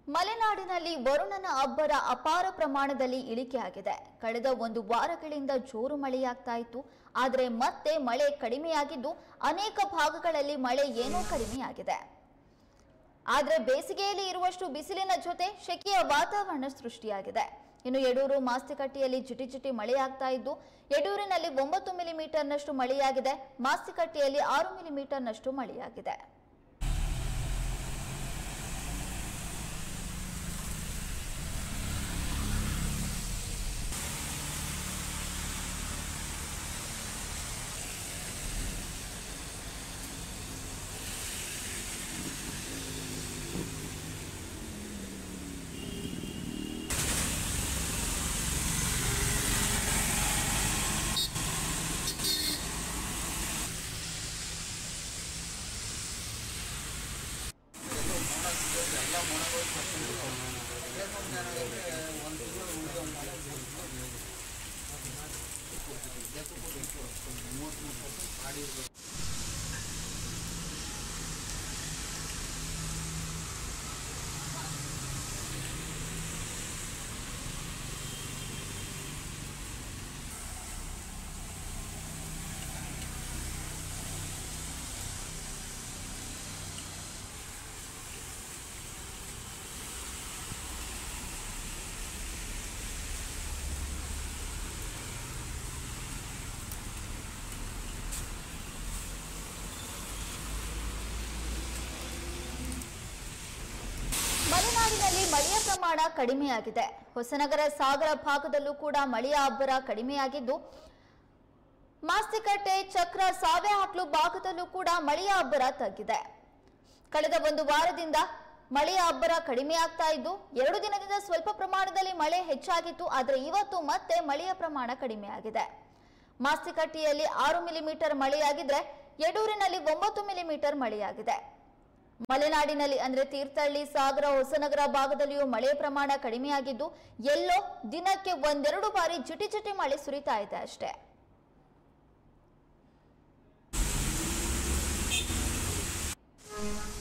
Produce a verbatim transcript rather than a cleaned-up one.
ಮಲೆನಾಡಿನಲ್ಲಿ ವರುಣನ ಅಬ್ಬರ ಅಪಾರ ಪ್ರಮಾಣದಲ್ಲಿ ಇಳಿಕೆಯಾಗಿದೆ. ಕಳೆದ ಒಂದು ವಾರಗಳಿಂದ ಜೋರು ಮಳೆಯಾಗ್ತಾ ಇತ್ತು. ಆದರೆ ಮತ್ತೆ ಮಳೆ ಕಡಿಮೆಯಾಗಿದ್ದು ಅನೇಕ ಭಾಗಗಳಲ್ಲಿ ಮಳೆ ಏನೋ ಕಡಿಮೆಯಾಗಿದೆ. ಆದರೆ ಬೇಸಿಗೆಯಲ್ಲಿ ಇರುವಷ್ಟು ಬಿಸಿಲಿನ ಜೊತೆ ಶೆಕೆಯ ವಾತಾವರಣ ಸೃಷ್ಟಿಯಾಗಿದೆ. ಇನ್ನು ಯಡೂರು ಮಾಸ್ತಿಕಟ್ಟಿಯಲ್ಲಿ ಜಿಟಿ ಜಿಟಿ ಮಳೆಯಾಗ್ತಾ ಇದ್ದು ಯಡೂರಿನಲ್ಲಿ ಒಂಬತ್ತು ಮಿಲಿಮೀಟರ್ನಷ್ಟು ಮಳೆಯಾಗಿದೆ. ಮಾಸ್ತಿಕಟ್ಟಿಯಲ್ಲಿ ಆರು ಮಿಲಿಮೀಟರ್ನಷ್ಟು ಮಳೆಯಾಗಿದೆ. ಮಲೆನಾಡಿನಲ್ಲಿ ಮಳೆಯ ಪ್ರಮಾಣ ಕಡಿಮೆಯಾಗಿದೆ. ಹೊಸನಗರ ಸಾಗರ ಭಾಗದಲ್ಲೂ ಕೂಡ ಮಳೆಯ ಅಬ್ಬರ ಕಡಿಮೆಯಾಗಿದ್ದು ಮಾಸ್ತಿಕಟ್ಟೆ ಚಕ್ರ ಸಾವೆಹಾಕ್ಲು ಭಾಗದಲ್ಲೂ ಕೂಡ ಮಳೆಯ ಅಬ್ಬರ ತಗ್ಗಿದೆ. ಕಳೆದ ಒಂದು ವಾರದಿಂದ ಮಳೆಯ ಅಬ್ಬರ ಕಡಿಮೆಯಾಗ್ತಾ ಇದ್ದು ಎರಡು ದಿನದಿಂದ ಸ್ವಲ್ಪ ಪ್ರಮಾಣದಲ್ಲಿ ಮಳೆ ಹೆಚ್ಚಾಗಿತ್ತು. ಆದರೆ ಇವತ್ತು ಮತ್ತೆ ಮಳೆಯ ಪ್ರಮಾಣ ಕಡಿಮೆಯಾಗಿದೆ. ಮಾಸ್ತಿಕಟ್ಟೆಯಲ್ಲಿ ಆರು ಮಿಲಿಮೀಟರ್ ಮಳೆಯಾಗಿದ್ರೆ ಯಡೂರಿನಲ್ಲಿ ಒಂಬತ್ತು ಮಿಲಿಮೀಟರ್ ಮಳೆಯಾಗಿದೆ. ಮಲೆನಾಡಿನಲ್ಲಿ ಅಂದ್ರೆ ತೀರ್ಥಹಳ್ಳಿ, ಸಾಗರ, ಹೊಸನಗರ ಭಾಗದಲ್ಲಿಯೂ ಮಳೆಯ ಪ್ರಮಾಣ ಕಡಿಮೆಯಾಗಿದ್ದು ಎಲ್ಲೋ ದಿನಕ್ಕೆ ಒಂದೆರಡು ಬಾರಿ ಜಿಟಿ ಜಿಟಿ ಮಳೆ ಸುರಿತಾ ಇದೆ ಅಷ್ಟೇ.